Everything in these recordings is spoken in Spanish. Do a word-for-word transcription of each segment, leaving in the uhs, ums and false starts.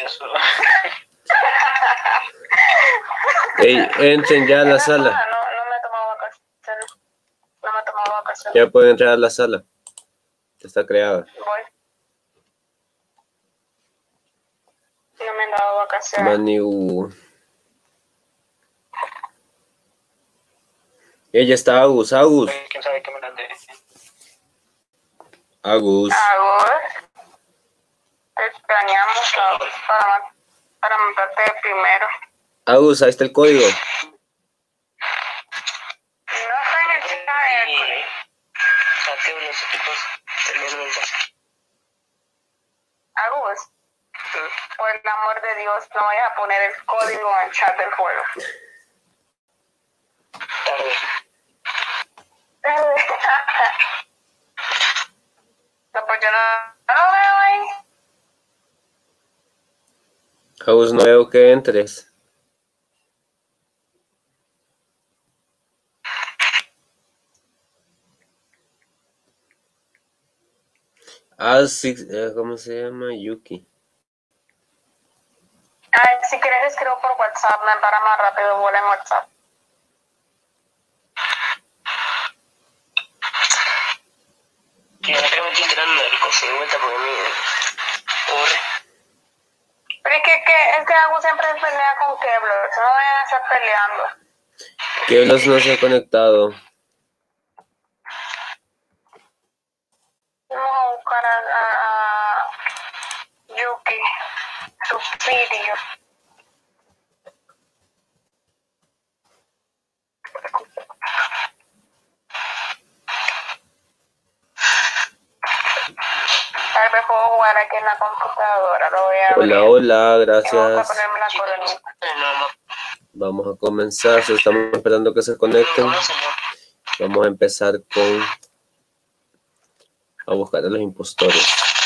eso. Ey, entren ya a la sala. No, no me he tomado vacaciones. No me he tomado vacaciones. Ya pueden entrar a la sala. Está creada. Voy. No me han dado vacaciones. Maniu. Ella está Agus, Agus. ¿Quién sabe qué me la de? Agus. Agus. Te extrañamos, Agus, para, para matarte de primero. Agus, ahí está el código. No está en el chat. Saqueo los equipos de los mensajes. Agus, por el amor de Dios, no vayas a poner el código en el chat del juego. Tarde. No, pues yo no, no lo veo ahí. Agus, no veo que entres. Ah, sí, eh, ¿cómo se llama? Yuki. Ay, si quieres escribo por WhatsApp, me para más rápido, vuela en WhatsApp. Que acá me estoy tirando el coso de vuelta porque me aburre. Pero es que, que, es que Agus siempre pelea con Kevlar, no vayan a estar peleando. Keblos no se ha conectado. Vamos a buscar a, a, a Yuki, su vídeo. Tal vez puedo jugar aquí en la computadora, lo voy a abrir. Hola, hola, Y vamos a gracias. ponerme la coronita. Vamos a comenzar, estamos esperando que se conecten. Vamos a empezar con a buscar a los impostores.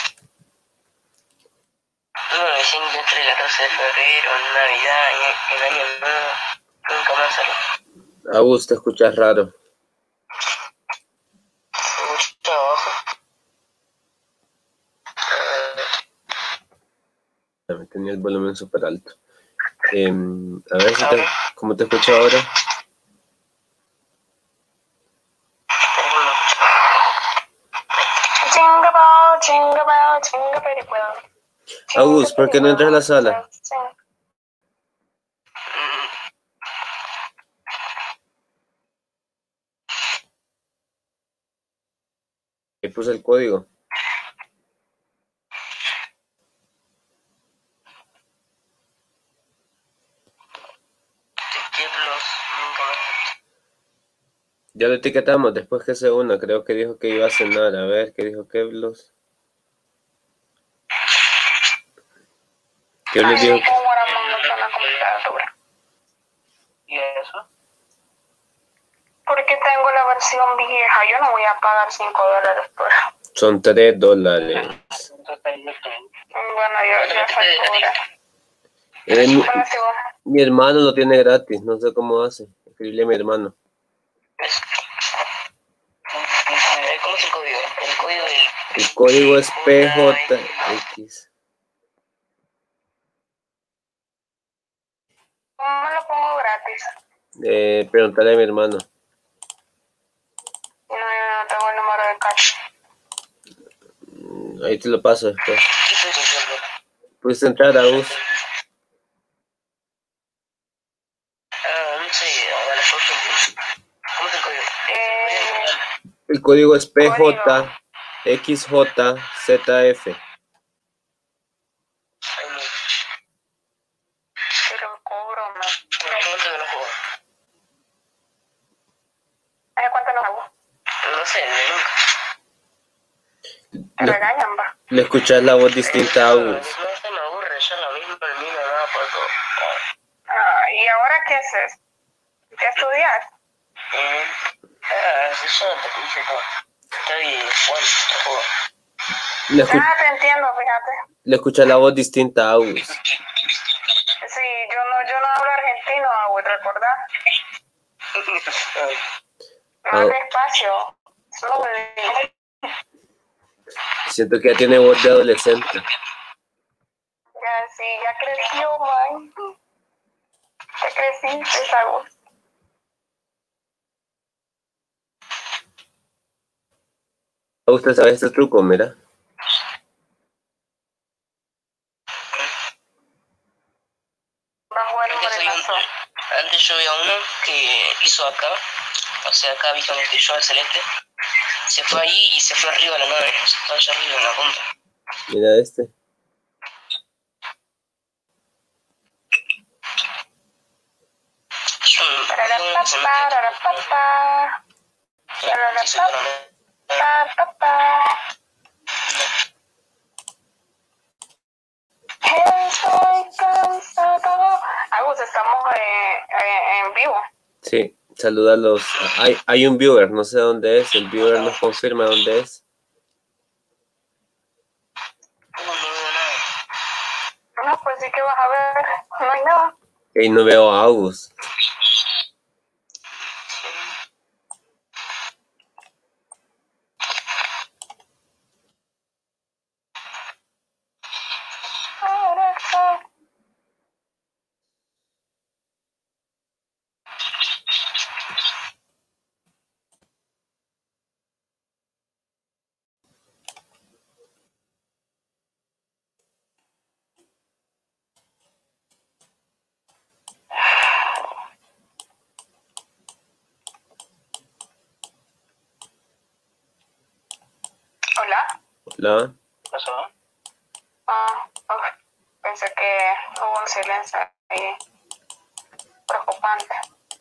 No, recién entre el catorce de febrero, Navidad, y el año nuevo, nunca más salió. Agus, te escuchas raro. Mucho abajo. Me tenía el volumen súper alto. Eh, a ver si te, ¿cómo te escucho ahora? Jingle bell, jingle bell, jingle bell. Agus, ¿por qué no entras a la sala? Ahí puse el código. Ya lo etiquetamos después que se una. Creo que dijo que iba a cenar. A ver, ¿qué dijo Keblos? Keblos dijo que... ¿Y eso? Porque tengo la versión vieja. Yo no voy a pagar cinco dólares por... Son tres dólares. Bueno, yo, yo soy pobre. Eh, mi, Bueno, si vos... mi hermano lo tiene gratis. No sé cómo hace. Escribirle a mi hermano. ¿Cómo es el código? El código del... El código es P J X. ¿Cómo lo pongo gratis? Eh, preguntarle a mi hermano. No, yo no tengo el número de cash. Ahí te lo paso después. ¿Qué estoy diciendo? Puedes entrar, Agus. Ah, no sé, a las ocho. ¿Cómo es el código? Eh, El código es P J X J Z F. pero cobro más. ¿Cuánto que no juego? ¿Hace cuánto no hago? No sé, nunca. Me regañan, va. Le escuchas la voz distinta a Agus. No se me aburre, ya lo mismo, el mismo, nada, por todo. Ah, ¿y ahora qué haces? ¿Qué estudias? Eh, ah, eso te dice todo. Estoy jugando, estoy jugando. Le, escu Ah, te entiendo, fíjate. le escuchas la voz distinta a Agus. Sí, yo no, yo no hablo argentino, Agus, ¿recordás? Más despacio. Slowly. Siento que ya tiene voz de adolescente. Ya, sí, ya creció, man. Ya creciste, Agus. ¿Usted sabe este truco? Mira. Va a jugar Antes, sobre hay la un- zona. antes yo vi a uno que hizo acá, o sea, acá vi con el que yo, el celeste, se fue ahí y se fue arriba a la nave, o sea, estaba allá arriba en la punta. Mira este. Yo no- no sé si me- Pararapapá, Sí, sí, pero no- pararapapá. Estoy cansado. Agus, estamos eh, eh, en vivo. Sí, saluda a los... Hay, hay un viewer, no sé dónde es. El viewer nos confirma dónde es. no, no veo nada. No, pues sí que vas a ver. No hay nada. Y no veo a August. Hola. Hola. ¿Qué pasó? Ah, uf, pensé que hubo un silencio ahí preocupante.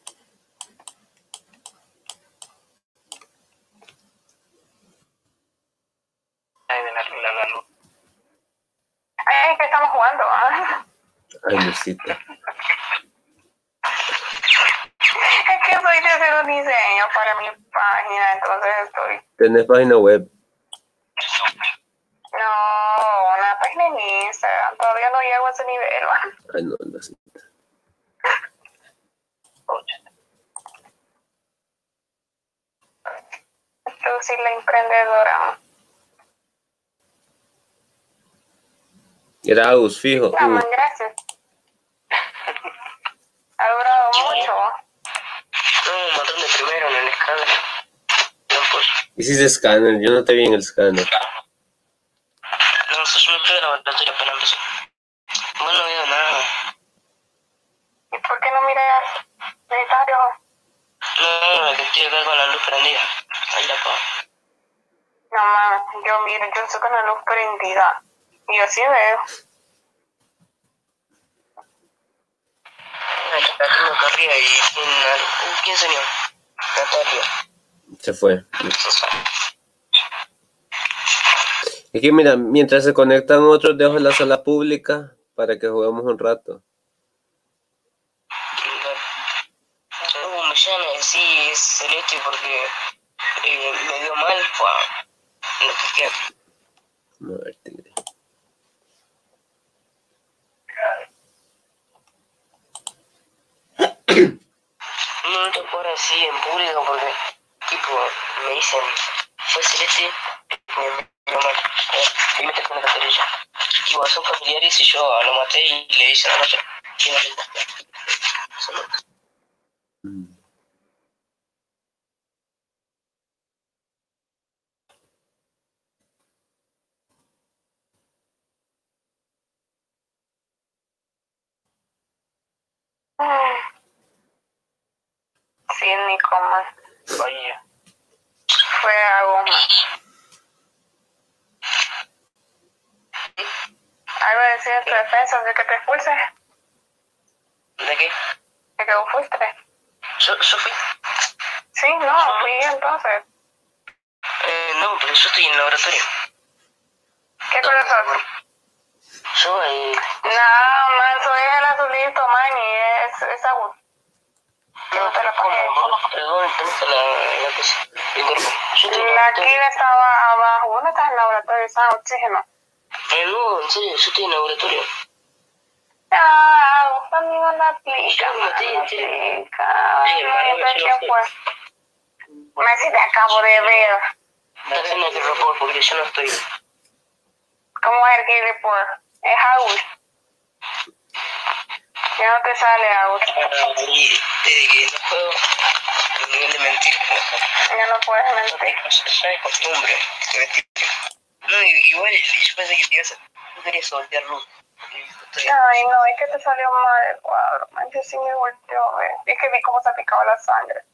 Ahí viene la, la luz. Ay, ¿qué estamos jugando? ¿Ah? Ay, Lucita. Es que soy de hacer un diseño para mi página, entonces estoy... ¿Tenés página web? No, una página en Instagram. Todavía no llego a ese nivel, ¿va? Ay, no, Lucita. Tú sí la emprendedora. Era August, fijo. No, Uh, man, gracias. Ha durado mucho. No, un montón de primero en el escáner. No, pues, hiciste escáner, yo no te vi en el escáner. no, o sea, yo me fui a la laboratorio apenas empezó. Bueno, no veo nada. ¿Y por qué no miras necesario? No, no, que estoy acá con la luz prendida. Ahí la apago. No, man, yo miro, yo estoy con la luz prendida. Y yo sí veo. La tengo acá arriba y tiene una luz. Uh, ¿quién salió? Natalia. Se fue. Es que mira, mientras se conectan otros, dejo la sala pública para que juguemos un rato. No, me llama sí, es celeste porque eh, me dio mal, fue lo que quiero. A ver, tigre. No te puedo así en público porque, tipo, me dicen, fue celeste, me dio mal. A ver, ahí me con la carterilla. Tipo, son familiares y yo lo maté y le dicen a la noche. ¿Quién es el Mm. Sí, ni cómo. Vaya. Fue algo más. Algo decir en tu defensa de que te expulse. ¿De qué? De que vos fuiste. Yo, yo fui. Sí, no, fui entonces. Eh, no, porque yo estoy en el laboratorio. ¿Qué corazón? Yo, eh, No, man, soy el azulito, man, y es, es agua. no, te la ¿cómo? pagué. Perdón, ¿dónde está la, la cosa? El cuerpo. Yo estoy en el La laboratorio. Kira estaba abajo. ¿Dónde está el laboratorio? Está en oxígeno. Eh, no, en serio, yo estoy en el laboratorio. Ah, vos también una aplica, Yo me metí, man, en serio. aplica. Sí, No María, sé yo quién fui. fue. Me si te acabo de ver. La cena que report porque yo no estoy. ¿Cómo es el que report? Es Agus. Ya no te sale, Agus. Y eh, no puedo, el nivel de mentir. Ya no puedes mentir. Eso es costumbre, de mentir. No, igual yo pensé que te ibas a... Tú querías voltear luz. Ay, no, es que te salió mal el cuadro. Man, yo sí me volteó a ver. Es que vi cómo se picaba la sangre.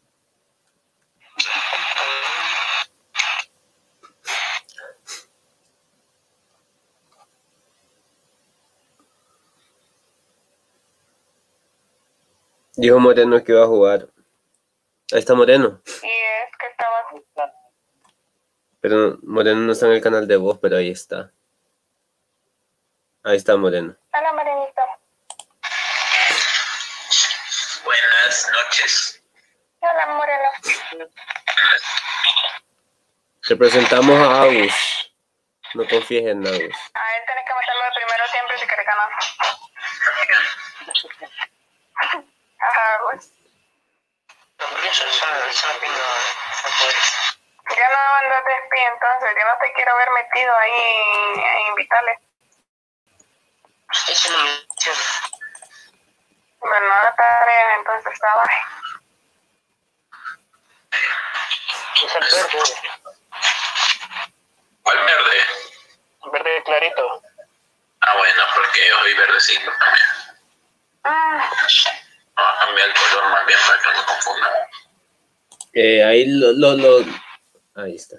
Dijo Moreno que iba a jugar. Ahí está Moreno. Y es que estaba... Pero Moreno no está en el canal de voz, pero ahí está. Ahí está Moreno. Hola, Marenita. Buenas noches. Hola, Moreno. Te presentamos a Agus. No confíes en Agus. A él tenés que meterlo de primero siempre si querés ganar. Ajá, pues. No, porque yo, yo, yo no tengo poderes. Ya no me mandaste espía, entonces yo no te quiero ver metido ahí en Invitales. Estoy haciendo mi misión. Bueno, no la tarea, entonces estaba ahí. Es el verde. ¿Cuál verde? Verde clarito. Ah, bueno, porque yo soy verdecito también. Ah, Vamos a cambiar el color más bien para que no me confunda. Eh, ahí lo, lo, lo... Ahí está.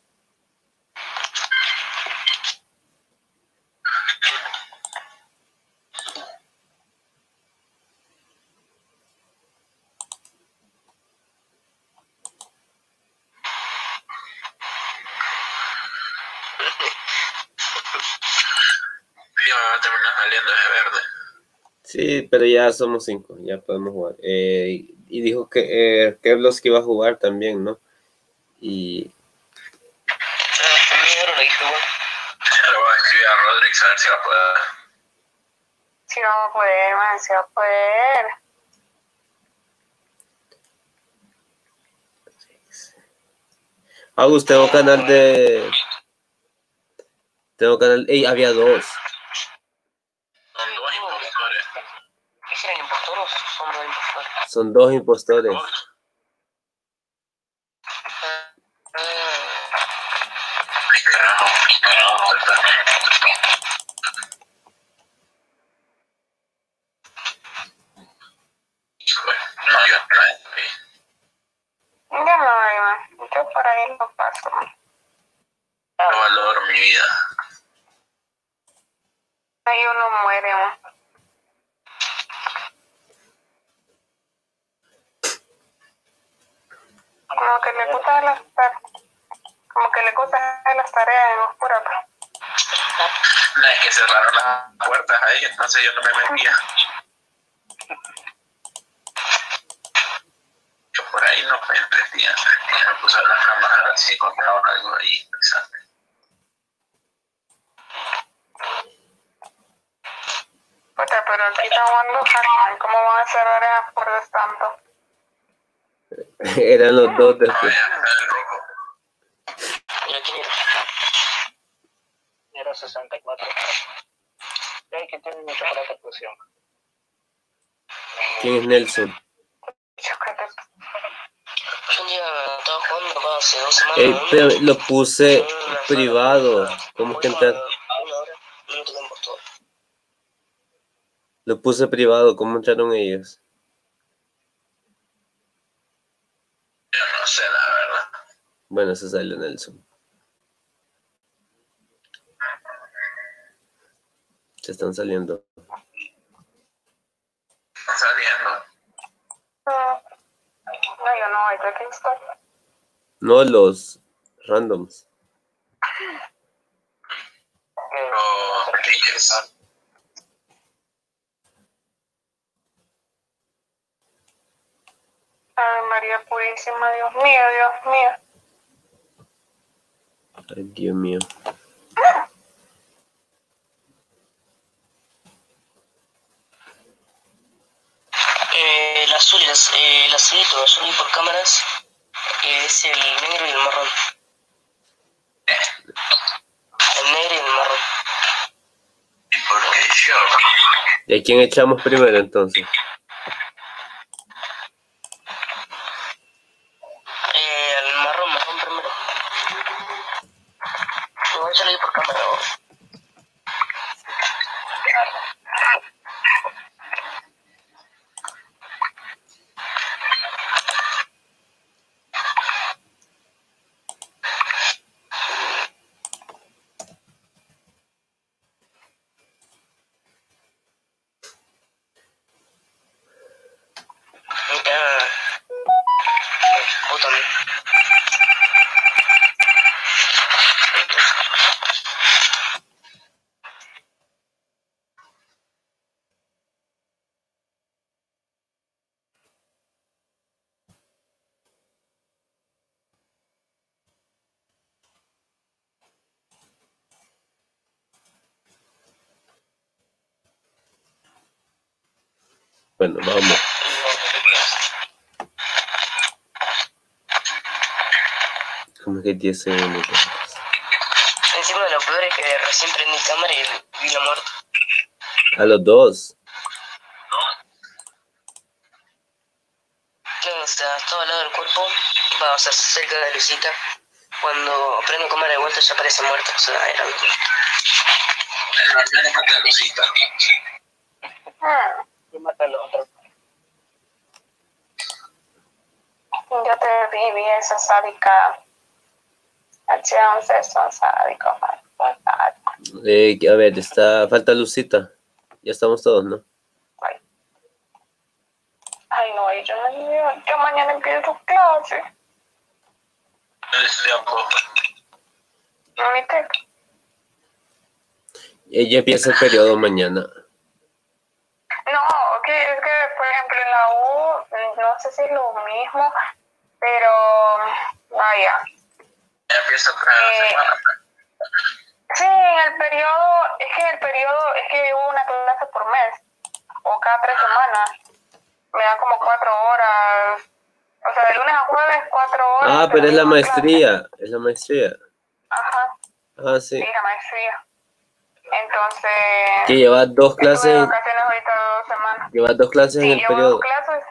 Ya va a terminar saliendo ese verde. Sí, pero ya somos cinco, ya podemos jugar. Eh, y dijo que eh, Kevlos que iba a jugar también, ¿no? Y Ah, negro lo dije, bueno. Le voy a escribir a Rodríguez a ver si va a poder. si vamos a poder, man, si va a poder. Agus, tengo canal de... Tengo canal... ¡Ey! Había dos. Son dos impostores. ¿Qué serán impostores o son dos impostores? Son dos impostores. Dos. Ay, carajo. No, está. Híjole, no, yo no estoy. Ya no hay más. Yo por ahí no paso, man. No valoro mi vida. Ahí uno muere, man. Como que le gusta las tareas. Como que le gusta las tareas en oscura, pues. No, es que cerraron las puertas ahí, entonces yo no me metía. Yo por ahí no me entretía. Me puse a las cámaras así, encontraban algo ahí interesante. Puta, pero aquí está jugando Hackman. ¿Cómo van a cerrar esas puertas tanto? Eran los dos después. Vaya, está el rojo. Mira quién era. Era sesenta y cuatro. Hay que tener mucha chocolate explosión. ¿Quién es Nelson? Chocate. Yo un día estaba jugando acá hace dos semanas. Ey, uno, pero lo puse en una sala, privado. ¿Cómo es que voy entrar? a una hora, no tengo impostor. Lo puse privado. ¿Cómo entraron ellos? Yo no sé, la verdad. Bueno, se salió Nelson. Se están saliendo. Están saliendo. No, yo no, yo aquí estoy. No los randoms. Los tickets. Ay, María Purísima, Dios mío, Dios mío. Ay, Dios mío. Eh, el azul, y el, az- eh, el azulito, el azul por cámaras, eh, es el negro y el marrón. El negro y el marrón. ¿Y por qué yo? ¿Y a quién echamos primero entonces? Eh, al marrón, marrón primero. Voy a echarle ahí por cámara. ¿O? Ya. Puta, ¿no? Bueno, vamos. Como que diez segundos. Encima de lo peor es que recién prendí cámara y vi la muerte. A los dos. O sea, todo al lado del cuerpo, va, o sea, cerca de Lucita. Cuando prendo cámara de vuelta ya aparece muerta, o sea, era lo mismo. El mañana mata a Lucita. Hmm, Y mata a los otros. yo te vi, vi esa sádica. Hacían sexo sádico, man. Sádico. Eh, a ver, está, falta Lucita. Ya estamos todos, ¿no? Ay. Ay, no, y yo, no- yo mañana empiezo clase. No les tiempo. No me te... Ella empieza el periodo mañana. No, que es que, por ejemplo, en la U, no sé si es lo mismo, pero vaya. Ya empieza otra Eh, semana. Sí, en el periodo, es que en el periodo, es que hubo una clase por mes, o cada tres semanas. Me dan como cuatro horas, o sea, de lunes a jueves, cuatro horas. Ah, de pero es la misma clase. maestría. Es la maestría. Ajá, Ah, sí. sí, la maestría. Entonces, Que lleva dos estuve de clases. vacaciones ahorita dos semanas. Lleva dos clases en Sí, el llevo periodo. dos clases.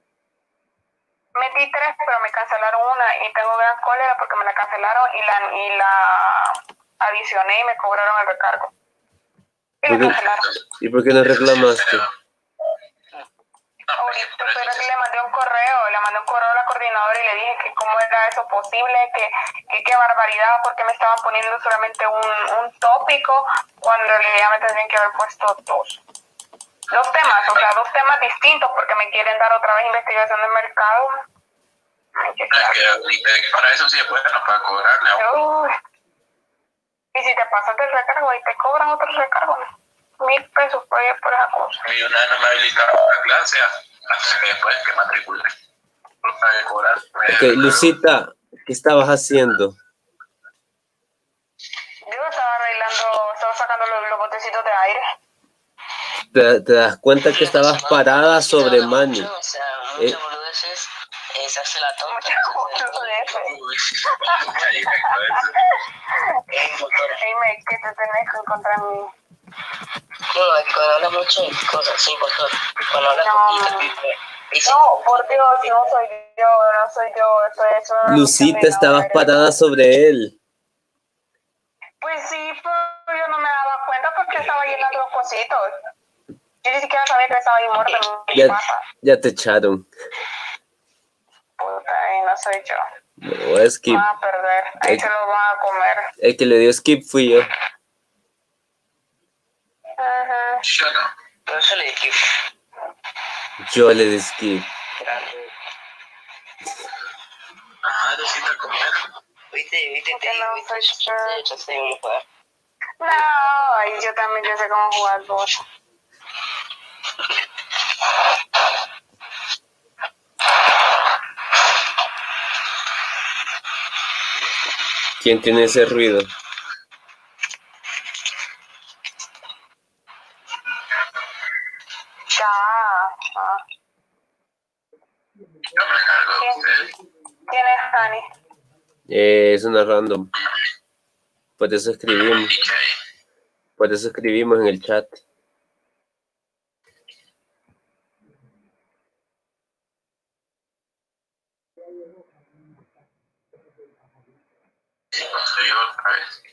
Metí tres, pero me cancelaron una y tengo gran cólera porque me la cancelaron y la, y la adicioné y me cobraron el recargo. Y ¿Por la qué? cancelaron. ¿Y por qué no reclamaste? Ahorita, pero que le mandé un correo, le mandé un correo a la coordinadora y le dije que cómo era eso posible, que que qué barbaridad, porque me estaban poniendo solamente un, un tópico cuando en realidad me tendrían que haber puesto dos. Dos temas, o sea, dos temas distintos, porque me quieren dar otra vez investigación de mercado. Ay, qué Es que para eso sí es bueno, para cobrarle a uno. Uy. Y si te pasas del recargo y te cobran otro recargo, mil pesos por, ahí por esa cosa. Y una vez no me habilitaron la clase hasta que después que matriculé. No pagué cobrar. Ok, Lucita, ¿qué estabas haciendo? Yo estaba arreglando, estaba sacando los, los botecitos de aire. ¿Te, te das cuenta que estabas parada sobre Manny? Mucho, o sea, Eh. muchas boludeces, eh, se hace la tonta. Muchas boludeces. Uy, ahí me acuerdo. Es un motor. Dime que te tenés que encontrar mi... No, es que cuando hablas mucho de cosas, sí, impostor. Cuando hablas No, poquito, no. tipo, dice, No, por Dios, no soy yo, no soy yo, estoy eso. Lucita, estabas parada sobre él. Pues sí, pero yo no me daba cuenta porque estaba llenando los cositos. Yo ni siquiera sabía que estaba ahí muerta en mi Ya, casa. ya te echaron. Puta, y no soy yo. No, skip. Van a perder, ahí Eh. se lo van a comer. El que le dio skip fui yo. Ajá. Yo no. pero yo le dije, Yo le di skip. Ah, Lucita comiendo. viste, viste, Porque te digo, no viste, soy yo yo. sé, yo sé cómo jugar. No, y yo también yo sé cómo jugar vos. ¿Quién tiene ese ruido? Ya. Ah. Yo me cargo de ¿Quién? ustedes. ¿Quién es Hani? Eh, es una random. Por eso escribimos. D J. Por eso escribimos en el chat. yo otra vez.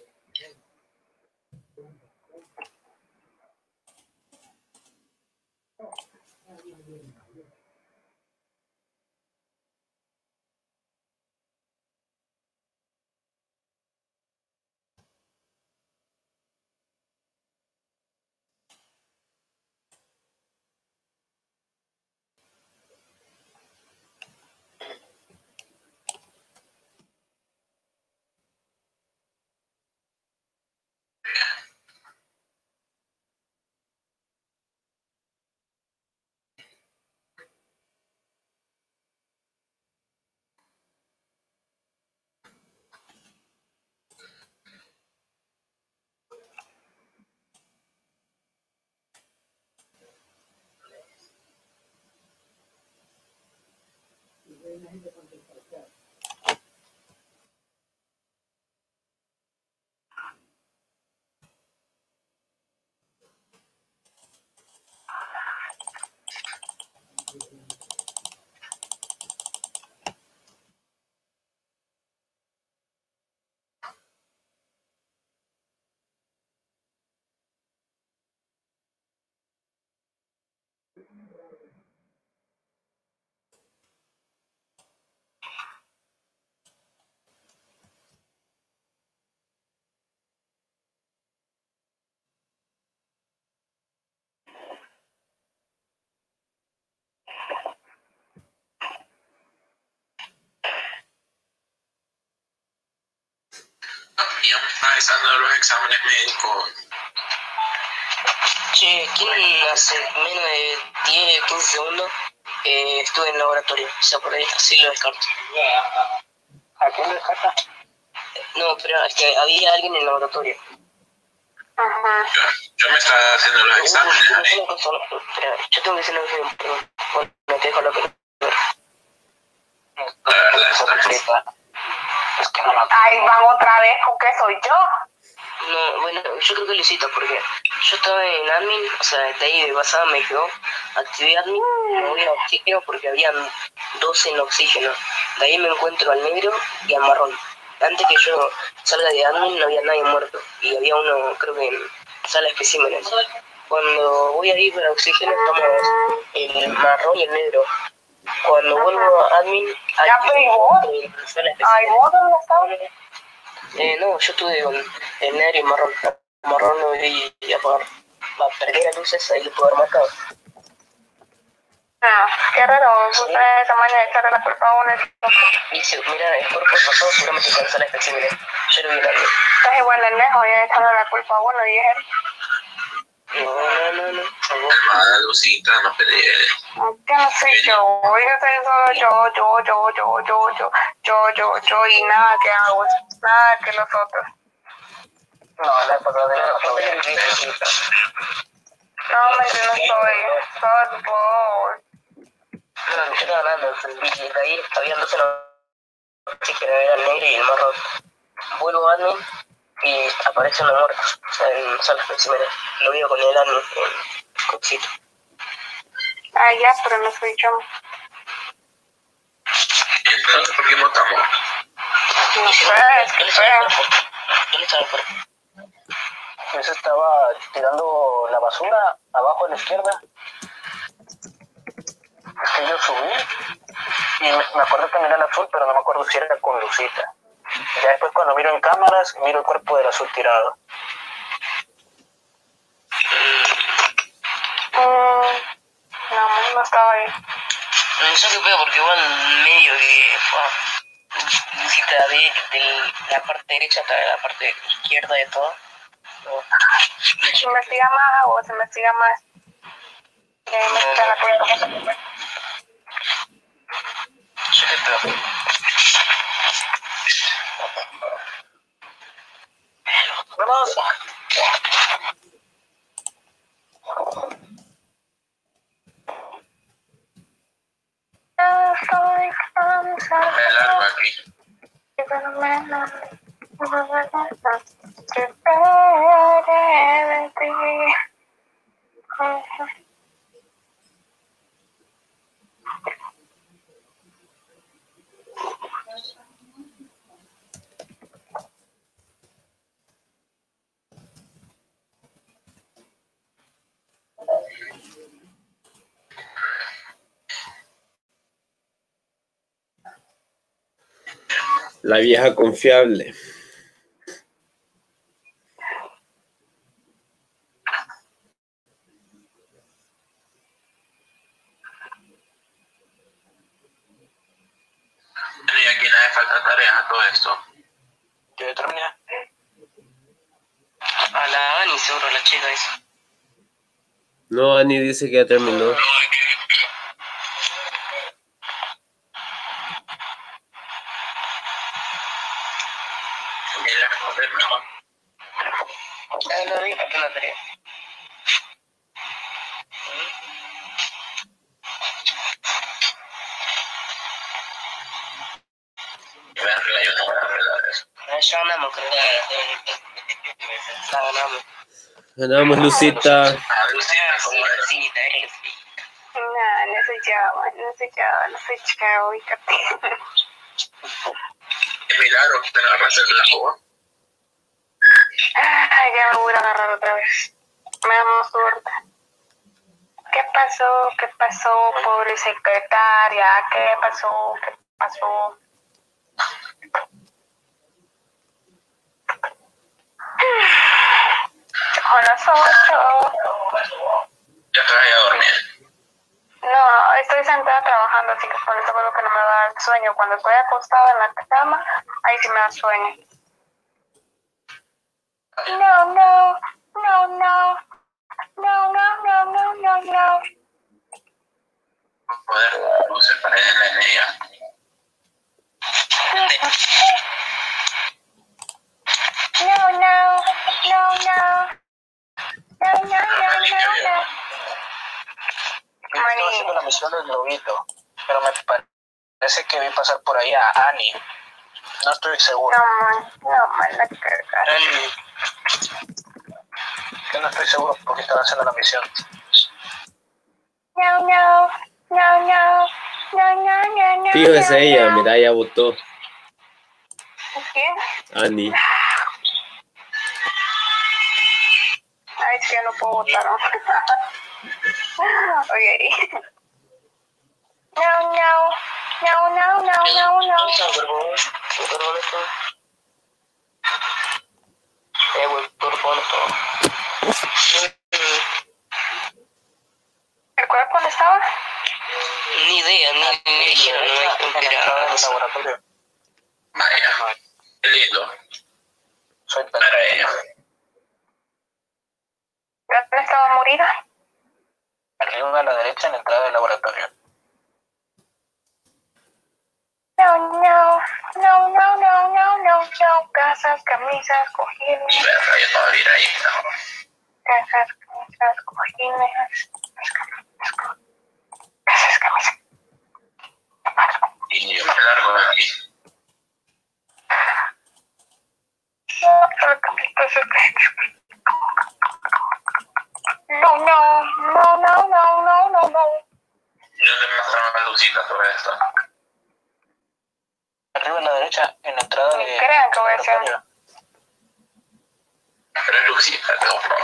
Y yo me estaba realizando los exámenes médicos. Che, ¿quién hace menos de diez, quince segundos eh, estuve en el laboratorio? O sea, por ahí así lo descarto. ¿A quién descarta? No, pero es que había alguien en el laboratorio. Ajá. Yo, yo me estaba haciendo los exámenes ahí. Una cosa, no, espera, yo tengo que hacer una cosa, perdón. Bueno, te dejo la pelota. La verdad está mal. Es que no me acuerdo. Ahí van otra vez con que soy yo. No, bueno, yo creo que lo hiciste porque yo estaba en admin, o sea, de ahí de pasada me quedó, activé admin, me voy a oxígeno porque habían doce en oxígeno. De ahí me encuentro al negro y al marrón. Antes que yo salga de admin no había nadie muerto y había uno, creo que en sala de especímenes. Cuando voy ahí para oxígeno estamos el marrón y el negro. Cuando vuelvo a admin, hay Ya, pero ¿y vos? en sala de Ay, especímenes. ¿vos dónde estabas? Eh, no, yo estuve con el negro y el marrón. El marrón no vi apagar. Va a perder las luces, ahí lo puedo haber marcado. Ah, qué raro, ustedes de esa manera de echarle la culpa a uno. Y si, mira, el cuerpo pasado seguramente está en sala de especímenes. Yo lo vi en admin. Estás igual de lejos y echarle la culpa a uno y dije, No, no, no, no. Calmada, Lucita, no pelees. que no soy yo, yo soy solo yo, yo, yo, yo, yo, yo, yo, yo, yo y nada que hago, nada que los otros. No, la época de la No, novia. No, mentira, no soy, soy vos. no, yo estaba hablando, y de ahí habían dos en oxígeno, era el negro y el marrón. Vuelvo a admin y aparece una muerte, o sea, en sala de especímenes. Lo veo con el admin en coxito. Ah, ya, pero no soy yo. ¿Y entonces por qué votamos? No sé, es que ¿Dónde estaba el feo. cuerpo? ¿Dónde estaba el cuerpo? Ese estaba tirando la basura abajo a la izquierda. Es que yo subí y me, me acuerdo que miré el azul, pero no me acuerdo si era con Lucita. Ya después cuando miro en cámaras, miro el cuerpo del azul tirado. Mm, no, no estaba ahí. No sé qué pedo, porque igual medio que fue visita de, de la parte derecha hasta la parte izquierda de todo. No. Investiga más, vos, investiga más. Y ahí me echa la culpa. Yo qué pedo. ¡Vamos! El alma aquí. La vieja confiable. Y aquí le hace falta tareas a todo esto. Yo ya terminé. A la Ani, seguro, la chica esa. No, Ani dice que ya terminó. Mira, joder, mejor. Ahí lo vi, ¿para qué no tarea? Y me arregla, yo no voy a arreglar eso. Ah, ya ganamos, creo que la ganamos. Ganamos, Lucita. Ah, Lucita, ¿cómo era? Sí, dale, sí. No, no soy yo, no soy yo, no soy yo, ubícate. Qué milagro que te agarraste de la jugó. Ay, ya me voy a agarrar otra vez. Me da suerte. ¿Qué pasó? ¿Qué pasó, pobre secretaria? ¿Qué pasó? ¿Qué pasó? A las ocho. Ya te vaya a dormir. No, estoy sentada trabajando, así que por eso creo que no me va a dar sueño. Cuando estoy acostada en la cama, ahí sí me da sueño. No, no, no, no. No, no, no, no, no, no. Poder luces para en la energía. No, no, no, no. No, no, no, no, no. Yo estaba haciendo la misión del globito, pero me parece que vi pasar por ahí a Annie. No estoy seguro. No, man, no, man, la cagada. Yo no estoy seguro porque estaba haciendo la misión. No, no, no, no, no, no, no, no. Fijo, es no, ella, no. mira, ya votó. ¿Quién? Ani. Ay, es que yo no puedo votar, ¿no? Ok. No, no, no, no, no, no, no. Por favor, por favor, esto. Eh, güey, por favor, esto. ¿El cuerpo dónde estaba? Ni idea, ni idea, no me En la entrada del enterado. laboratorio. Vaya, qué lindo. Soy Para ella. ¿Dónde estaba morida? arriba a la derecha en la entrada del laboratorio. No, no, no, no, no, no, no, no. Casas, camisas, cojines. Y verga, yo no voy a ir ahí, no. Casas, camisas, cojines. Casas, camisas. Y yo me largo de aquí. No, no, no, no, no, no, no, no. Yo le mostraba una lucita sobre esto. Arriba a la derecha en la entrada de... Crean que voy a hacer. laboratorio. Pero es lucita, no, bro.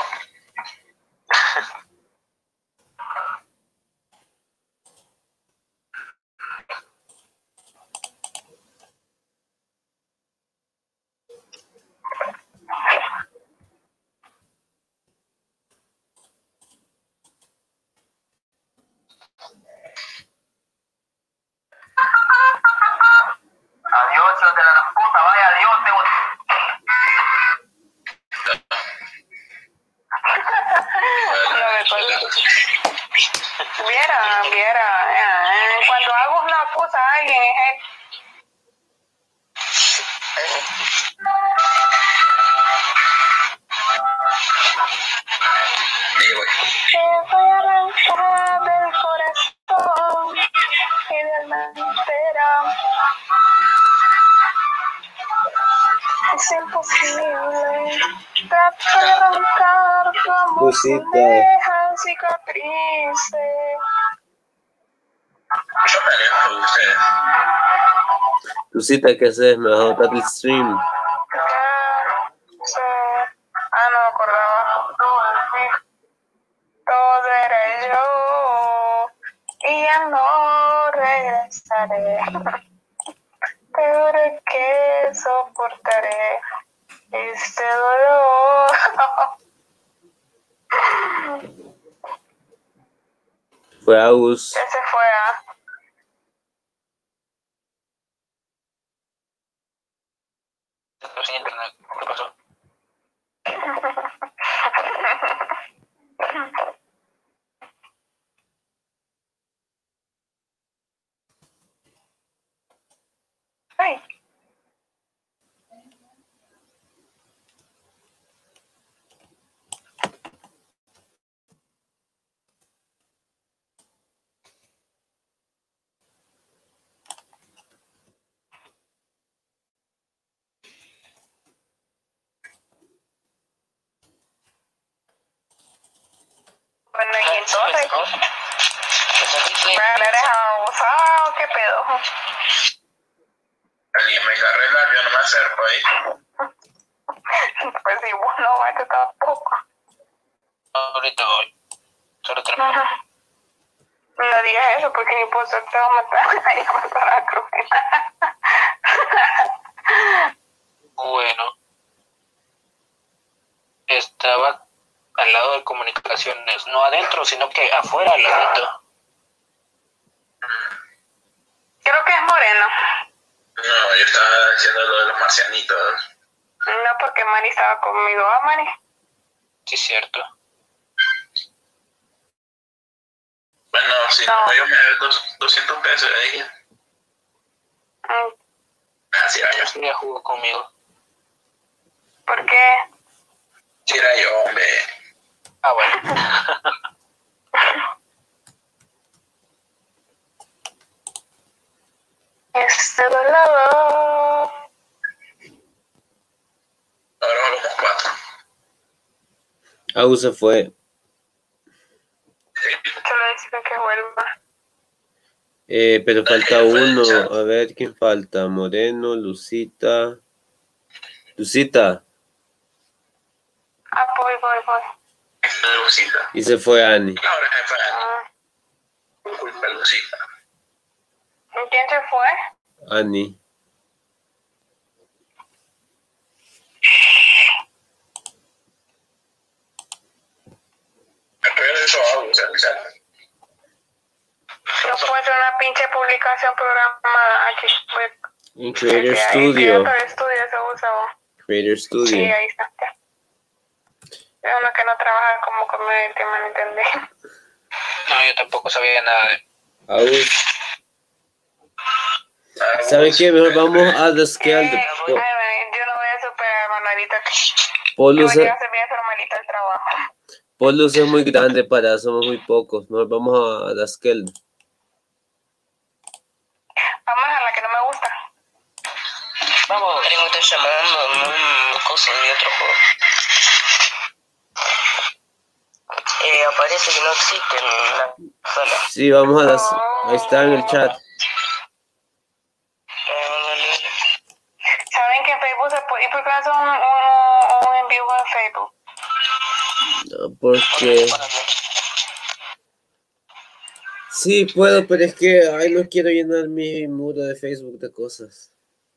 Adiós, hijos de la puta, vaya, adiós, te No me acuerdo. Viera, viera, eh, cuando hago una cosa a alguien es él. Sí, güey. Te voy a arrancar del corazón y del alma entera. Es imposible. Trato de arrancar tu amor, Lucita. deja cicatrices. Yo me alejo de ustedes. Lucita, ¿qué haces? Me vas a botar el stream. Ah, sí. Ah, no me acordaba. Todo era yo y ya no regresaré. peor que soportaré este dolor. Fue Agus. Ya se fue, ¿ah? Estoy sin internet. ¿Qué pasó? Ay. Bueno, y entonces, Pues aquí fue. ¿me eres abusado? ¿Qué pedo? Alguien me agarré el labio, no me acerco ahí. Pues si vos no vas, yo tampoco. Ahorita voy. Solo tres minutos. Ajá. No digas eso porque ni por suerte te va a matar. Ahí va a matar a Cruz. Bueno. Estaba al lado de comunicaciones, no adentro, sino que afuera, al ladito. Creo que es moreno. No, yo estaba haciendo lo de los marcianitos. No, porque Mari estaba conmigo. ¿Ah, Mari? Sí, cierto. Bueno, si No. no, yo me dos, doscientos pesos ahí. Mm, Así era yo. Sí, ya jugó conmigo. ¿por qué? Si era yo, hombre. Ah, bueno. Este dolor. Ahora vamos cuatro. Agus se fue. Solo decirme que vuelva. Eh, pero falta uno. A ver, ¿quién falta? Moreno, Lucita. Lucita. Ah, voy, voy, voy. Lucita. Y se fue Ani. Ahora se fue Ani. Ah, Por culpa de Lucita. ¿quién se fue? Ani. Pero eso hago, o sea, o sea, No puedo hacer una pinche publicación programada aquí. Voy. En Creator Ahí, Studio. Creator Studio se usa. ¿O? Creator Sí, Studio. ahí está. Ya. Es uno que no trabaja como community, ¿me entendés? No, yo tampoco sabía nada de... Agus. ah, ¿Saben qué? Mejor vamos a The Scale de Eh, Po- ay, man, yo no voy a superar, Manuelita. Yo Polus. venía a hacer bien formalita el trabajo. Polus es muy grande para, somos muy pocos. Mejor vamos a The Scale. Vamos a la que no me gusta. Vamos. Alguien me está llamando, no una cosa de otro juego. Eh, aparece que no existe en la sala. Sí, vamos a las. Ahí está en el chat. Eh, ¿Saben que en Facebook se puede? ¿Y por qué no hacen un, un, un en vivo en Facebook? No, porque. Sí, puedo, pero es que. Ay, no quiero llenar mi muro de Facebook de cosas.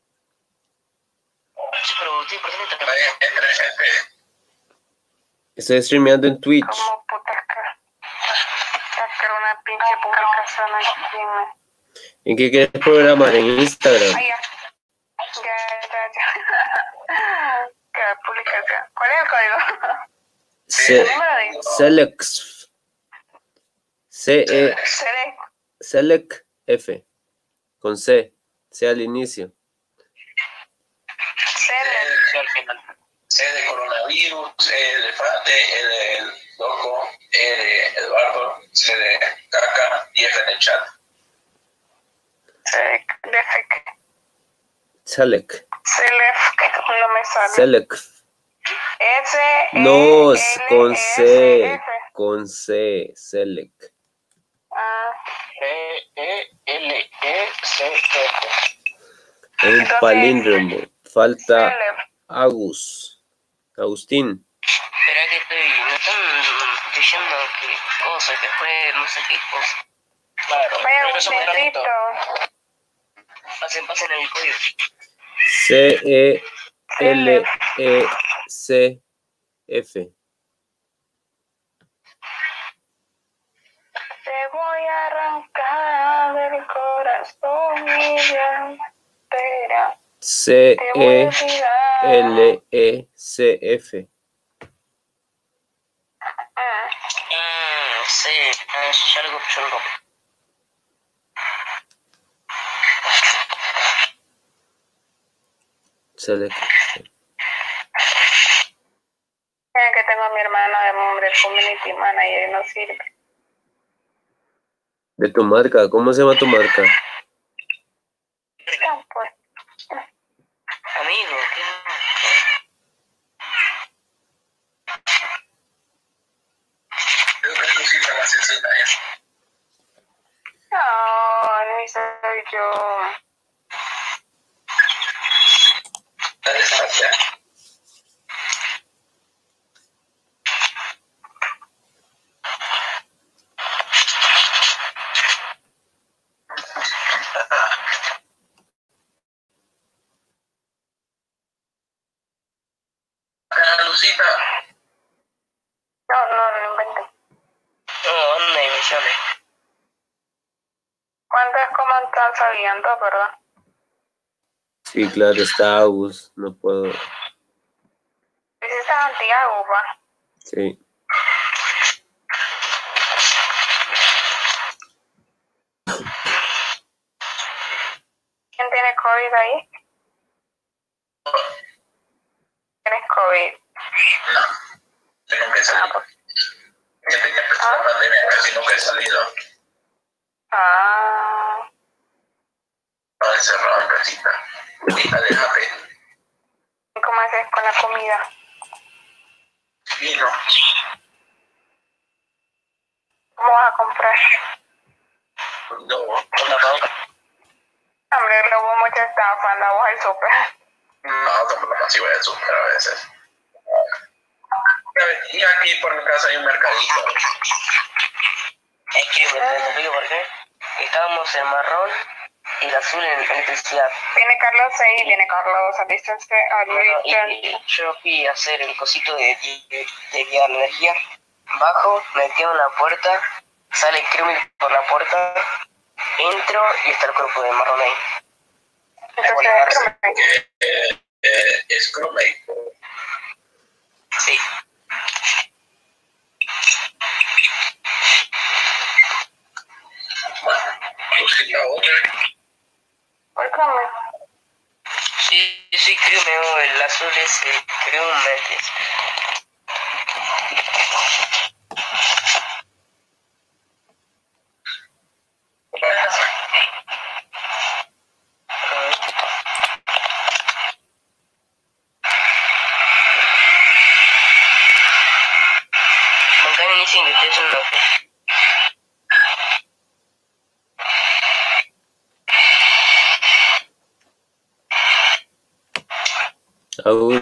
Sí, pero usted, ¿por qué no está Vaya, entra gente. Estoy streameando en Twitch. Como putas que sacar una pinche publicación aquí. me- ¿En qué quieres programar? En Instagram. Ay, ya. Ya, ya, ya. ¿Qué publicación? ¿Cuál es el código? Se- ¿El número de Select. C E Select. Select F. Con C. C al inicio. Select. Sí, al final. C de coronavirus, C de elefante, E de loco, E de Eduardo, C de caca y F en el chat. Select. Defect. Select. Select. No me sale. Select. S. E, No, L, con S, C. F. Con C. Select. Ah, E, E, L, E, C, F. Es un Entonces- palíndromo. Falta Select. Agus. Agustín. Espera que estoy, me están diciendo que cosa, que fue no sé qué cosa. Claro, Vaya un regresa un ratito. momentito. Pasen, pasen el código. C E L E C F. Te voy a arrancar del corazón mi vida entera. C Te voy a E olvidar. L E C F. Ah, Mm, sí, eh, ya lo ya lo copio. Select. mira que tengo a mi hermana de nombre community manager y no sirve. De tu marca, ¿cómo se llama tu marca? Ah, pues, Amigo, ¿qué haces? Creo que Lucita la asesina, ¿eh? no, ni soy yo. La desgracia. Ah, Lucita, No, no, no inventé. No, anda y misiones. ¿Cuántas cómo están sabiendo, verdad? Sí, claro, está Agus. No puedo. Ese es Santiago, va. Sí. ¿Quién tiene COVID ahí? ¿Tienes COVID? no. Yo nunca he Ah, salido. pues. Desde que empezó la pandemia casi nunca he salido. Ah, No, encerrado en casita. Lucita, déjate. ¿y cómo haces con la comida? Vino. ¿Cómo vas a comprar? No, Con la pauta. Hombre, luego mucha estafa, andamos al súper. no, tampoco así voy a súper a veces. Y aquí por mi casa hay un mercadito. Es que me te explico por qué. Estábamos en marrón y el azul en electricidad. Viene Carlos ahí, viene Carlos, alístense, Bueno, y, alístense. y yo fui a hacer el cosito de, de, de guiar la energía. Bajo, me quedo en la puerta, sale Krumil por la puerta, entro y está el cuerpo de marrón ahí. Entonces, ¿qué me Eh, eh, es crewmate. Sí. Bueno, Lucita, otra. ¿Por qué me? Sí, sí, Krumil, el azul es el Krumil. Mancani dicen que ustedes son locos. Agus.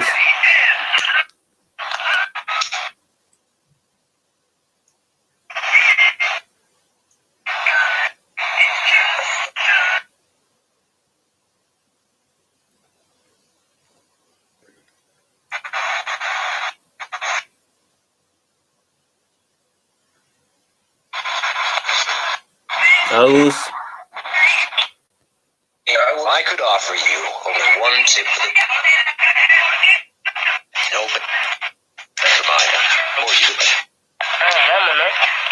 Agus. I could offer you only one tip for the no better mind or you. Ah, vámonos.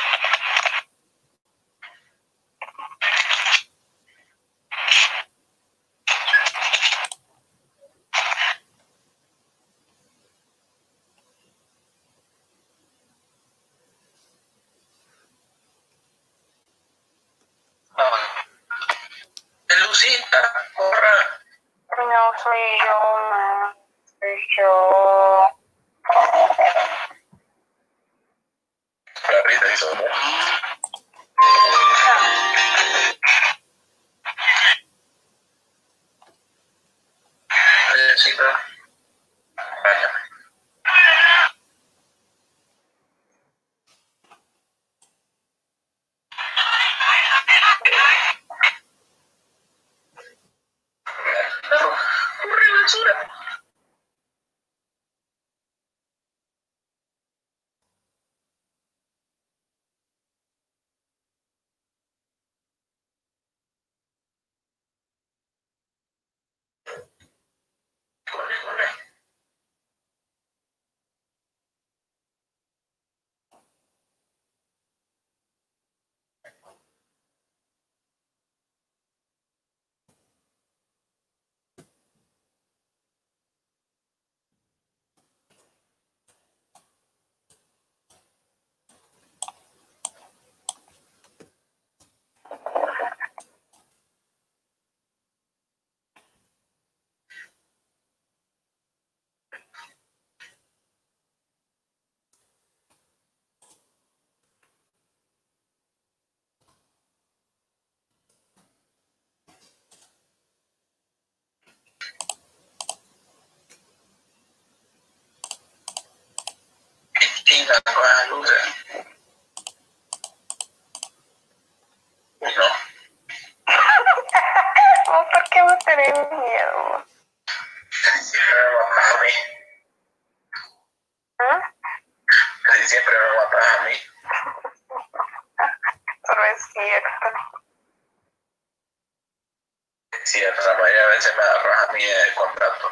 Lucita, corra. No soy yo, ma. Soy yo. La risa hizo, ¿no? Lucita, váyame. así las rojas luces. No. Oh, ¿por qué vos tenés miedo? Siempre me guapas a mí. ¿Ah? Casi siempre me guapas a mí. Pero es cierto. Es cierto, la mayoría de veces me agarras a mí el contrato.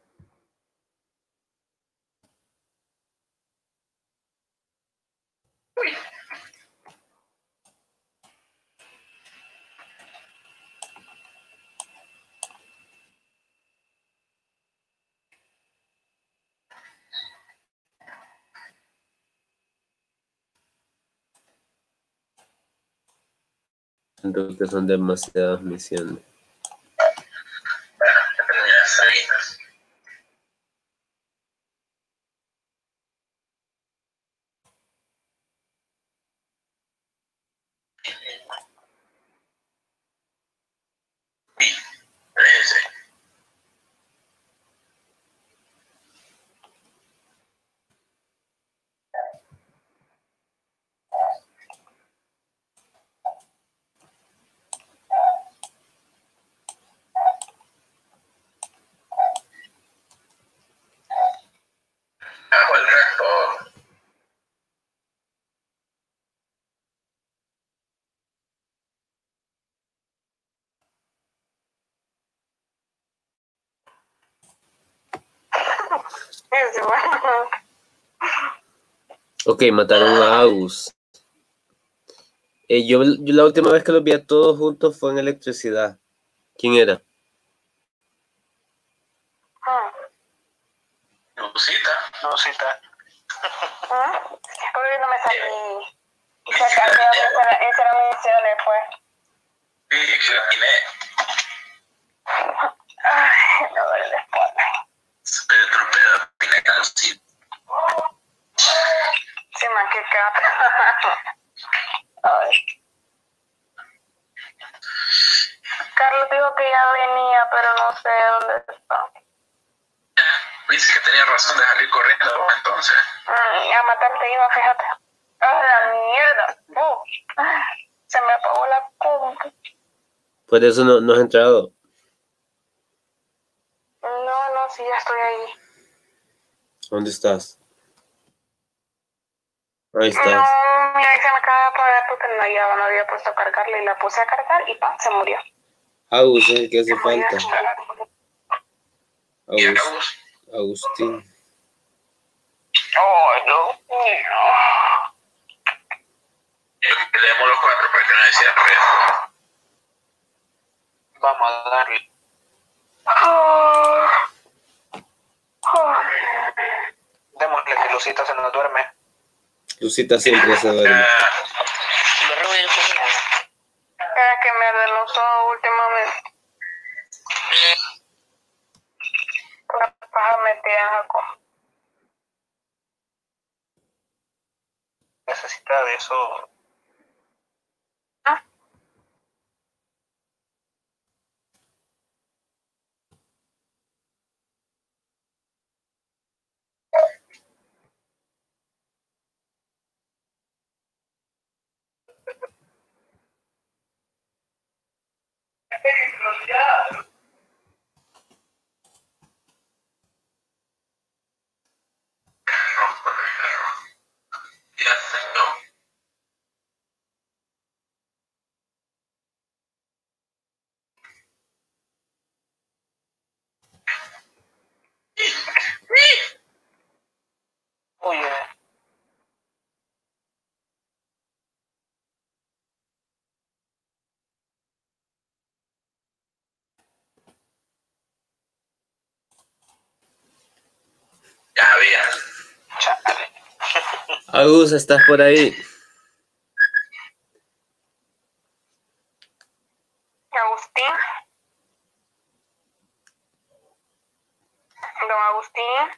Uy. Siento que son demasiadas misiones. Bueno, ya terminé las salidas. Ese. Bajo el reactor. Es bueno. Ok, mataron a Agus. Eh, yo, yo la última vez que los vi a todos juntos fue en electricidad. ¿Quién era? Ah. Lucita. Lucita. ¿Ah? Porque yo no me salí. Y se acabó, esa era, esa era mi misión, pues. Sí, que la tiene. Ay, me duele la espalda. Se tropea, tiene calcio. Sí, man, qué capa. Ay. Carlos dijo que ya venía, pero no sé dónde está. Dice que tenía razón de salir corriendo entonces. Mm, a matarte iba, fíjate. ¡Ah, la mierda! Uh, se me apagó la compu. Por eso no, no has entrado. No, no, sí, ya estoy ahí. ¿Dónde estás? Ahí estás. No, mira, ahí se me acaba de apagar porque no, ya no había puesto a cargarla y la puse a cargar y pa, se murió. Agus es el que hace Se murió, falta. se murió. Y Agus, acabamos. Agustín. Oh, no. No. Leemos los cuatro para que no decía resto. Vamos a darle. Oh. Oh. Démosle que Lucita se nos duerme. Lucita siempre se duerme. Me robo el juego. Era que me arden los ojos últimamente. Una paja metida en Jacob. Necesita de eso. ¿Ah? Ya no. Oye, Ya había. chale. Agus, ¿estás por ahí? Agustín. Don Agustín.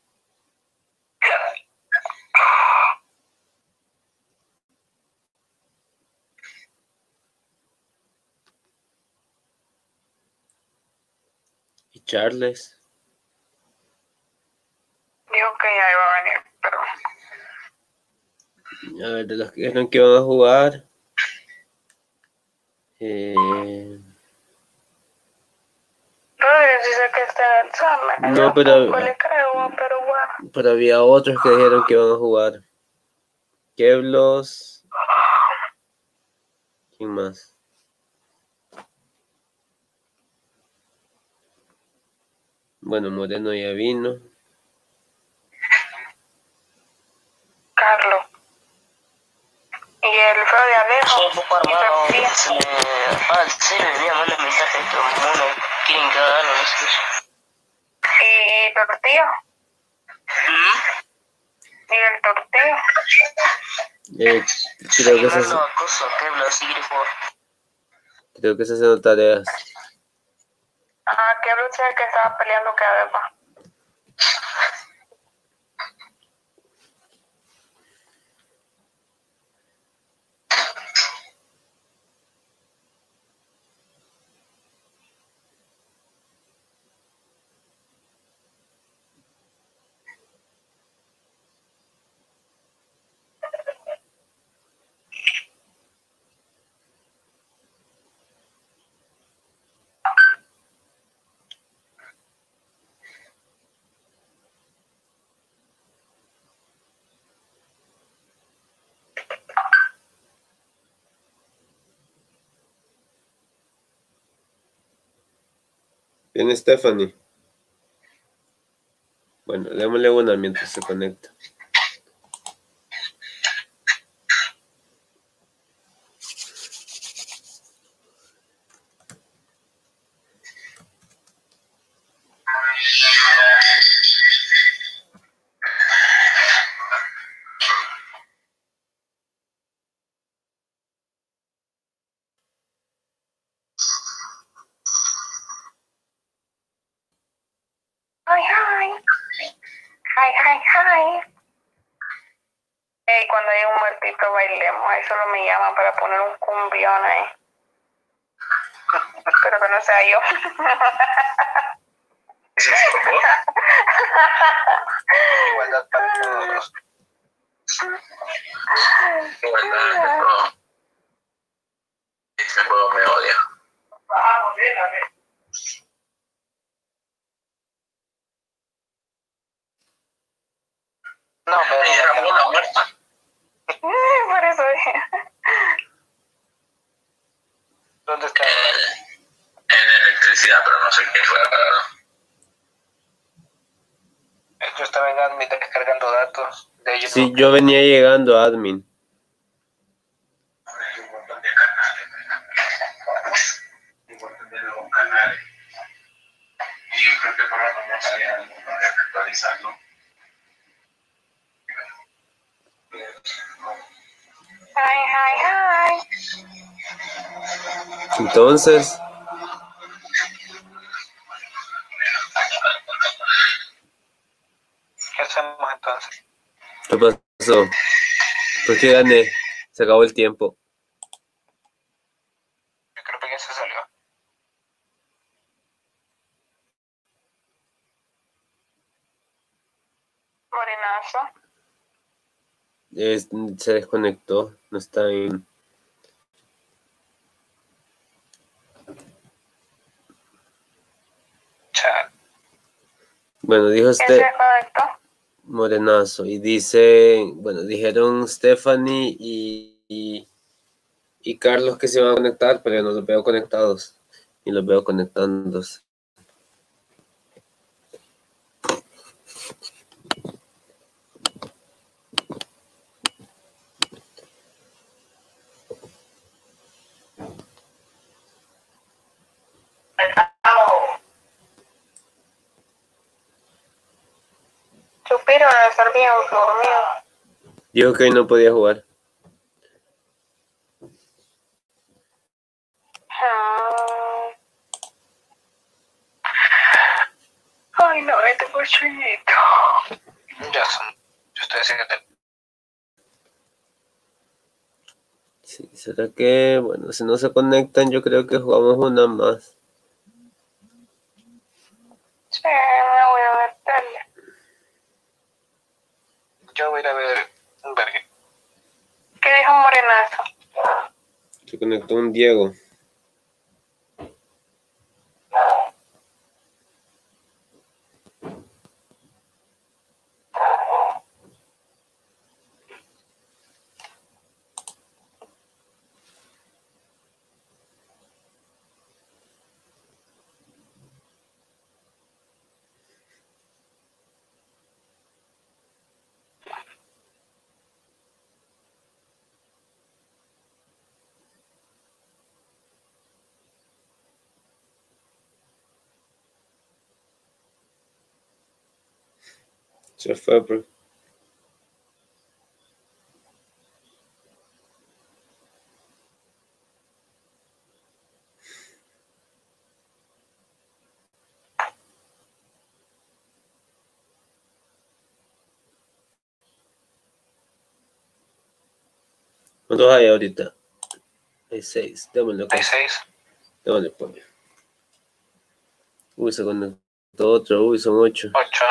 ¿Y Charles? Dijo que ya iba a venir, pero A ver, de los que dijeron que iban a jugar. Eh, Rodríguez dice que está en el examen. No, Yo pero- poco le creo, pero bueno. pero había otros que dijeron que iban a jugar. Keblos. ¿Quién más? Bueno, Moreno ya vino. Carlos. Y el feo de Alejo. Soy un poco Y armado. Sofía. Se me... Ah, en serio, venía mandando mensajes de todo el mundo. Quieren que haga algo, no sé qué. Y Tortillo. Y el Tortillo. Eh, creo, que se, Mando acoso a Kebla, si quiere jugar. creo que se hacen tareas. Ah, que lucha el que estaba peleando que además. Viene Stephanie. Bueno, démosle una mientras se conecta. Hi, hi. Hi, hi, hi. Ey, cuando hay un muertito bailemos, ahí solo me llaman para poner un cumbión ahí. Espero que no sea yo. Igualdad para todos. Igualdad, no. Este juego me odia. No, pero Y era una muerta. Por eso dije. ¿dónde está? En electricidad, pero no sé qué fue a parar. Yo estaba en admin descargando datos de ellos. Sí, yo venía llegando a admin. Hay un montón de canales. Un montón de nuevos canales. Y yo creo que por lo menos hay algo para actualizarlo. Hi, hi, hi. Entonces, ¿Qué hacemos entonces? ¿qué pasó? ¿Por qué gané? Se acabó el tiempo. Yo creo que ya se salió. Morenazo. Es- se desconectó. No está en... Chat. Bueno, dijo ¿Quién se este desconectó? Morenazo. Y dice, bueno, dijeron Stephanie y, y, y Carlos que se iban a conectar, pero yo no los veo conectados. Y los veo conectándose. Supieron a estar bien dormido. Dijo que hoy no podía jugar. Ah. Ay, no, este cochinito. Ya son. Yo estoy haciendo. Sí, ¿será que, bueno, si no se conectan, yo creo que jugamos una más? Sí, me voy a ver tele. Yo voy a ir a ver un vergue. ¿Qué dijo Morenazo? Se conectó un Diego. Se fue, bro. ¿Cuántos hay ahorita? Hay seis. Démosle. Hay seis. Démosle, pues. Uy, se conectó otro. Uy, son ocho. Ocho.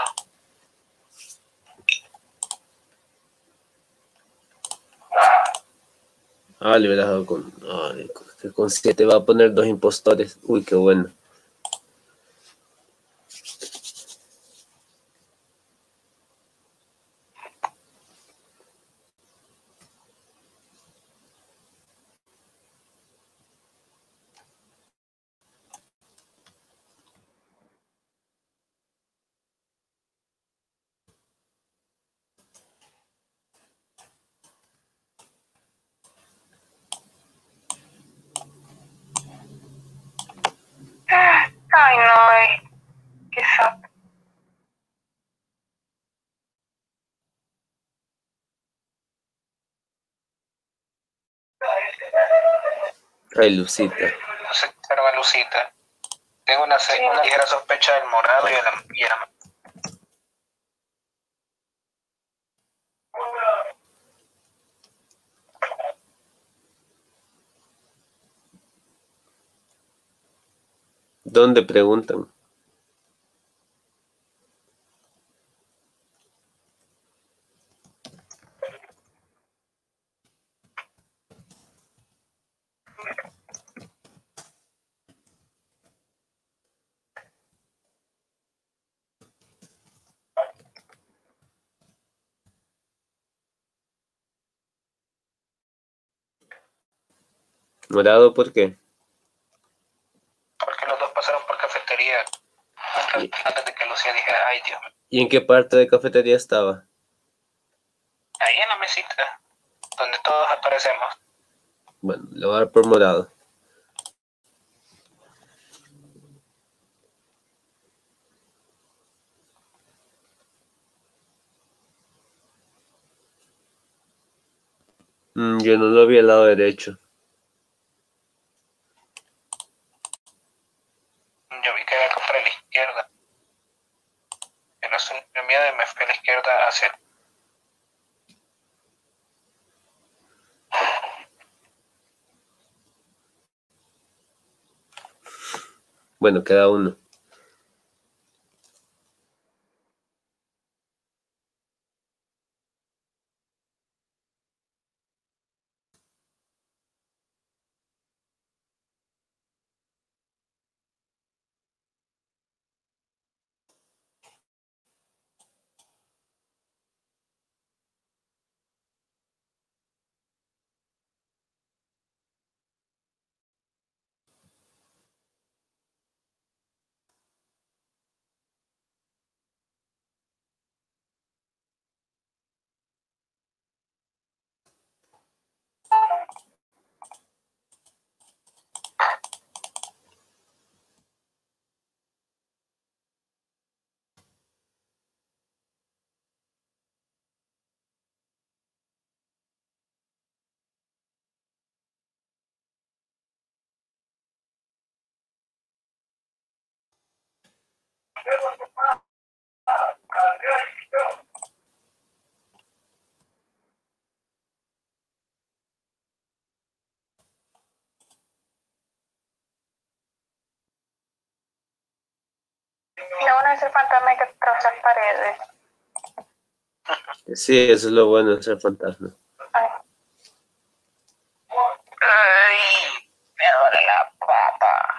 Ah, le hubiera dado con... Ay, que con siete va a poner dos impostores. Uy, qué bueno. Ay, no, eh. Qué sapo. Ay, Lucita. No sé qué era Lucita. Tengo una, Sí. una ligera sospecha del morado y el, y el ¿Dónde preguntan? ¿Morado por qué? porque los dos pasaron por cafetería antes, antes de que Lucía dijera, ay Dios. ¿Y en qué parte de cafetería estaba? Ahí en la mesita, donde todos aparecemos. Bueno, le voy a dar por morado. Mm, yo no lo vi al lado derecho. Yo vi que era para la izquierda. En la zona mía de me fui a la izquierda hacia el... Bueno, queda uno. Lo bueno es el fantasma que traza las paredes. Sí, eso es lo bueno de ser fantasma. Ay. Ay, me duele la pata.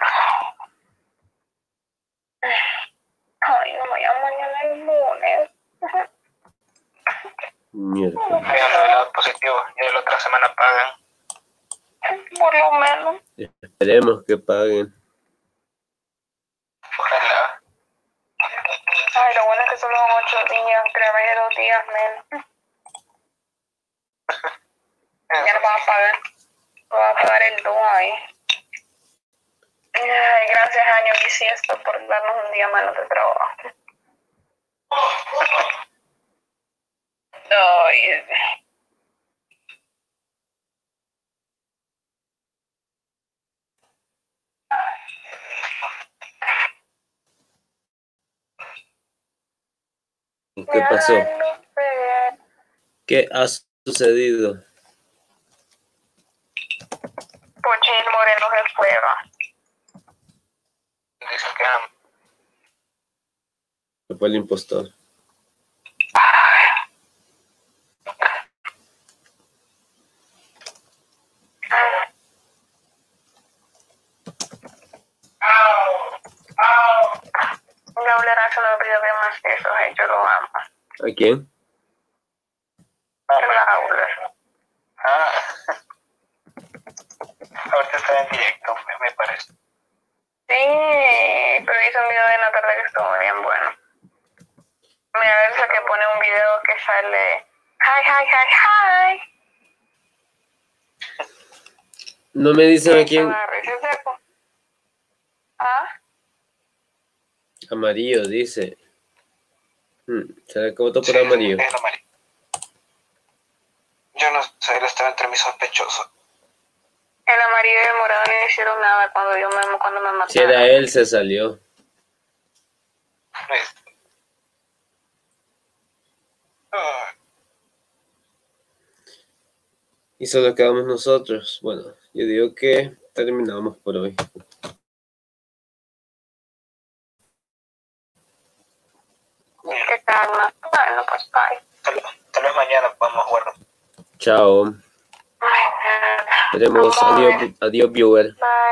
Ay, no, ya mañana el lunes. Mierda. Vean lo del lado positivo. Ya la otra semana pagan. Por lo menos. Esperemos que paguen. Ojalá. Ay, lo bueno es que solo son ocho días. Trabajé dos días menos. Ya no van a pagar. No van a pagar el dos ahí. Ay, gracias, Año Bisiesto, por darnos un día menos de trabajo. Ay. ¿Qué pasó? ¿Qué ha sucedido? Pochín Moreno se fue, va. Dice que ah, Se fue el impostor. Raúl se me olvidó que más que eso, hey, yo lo amo. ¿A quién? Raúl. ah. Ahorita está en directo, me parece. Sí, pero hizo un video de la tarde que estuvo bien bueno. Me da versa que pone un video que sale hi, hi, hi, hi. No me dicen a quién. ¿Ah? Amarillo, dice. Hmm, ¿será que votó por amarillo? Es amarillo. Yo no sé, él estaba entre mis sospechosos. El amarillo y el morado no hicieron nada cuando yo me, cuando me mataron. Si era él, se salió. Es- Ah, Y solo quedamos nosotros. Bueno, yo digo que terminamos por hoy. ¿Qué tal? Bueno, pues bye. tal, tal vez mañana podamos jugar. Chao. Ay, Veremos. Amor. Adiós, adiós, viewer. bye.